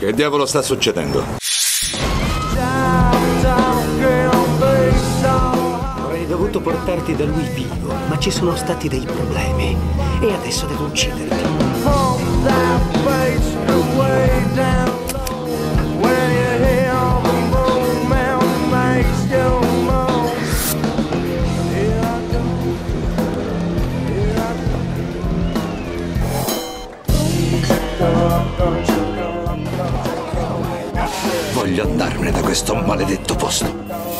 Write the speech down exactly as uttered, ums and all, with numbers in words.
Che diavolo sta succedendo? Avrei dovuto portarti da lui vivo, ma ci sono stati dei problemi e adesso devo ucciderti. Voglio andarmene da questo maledetto posto.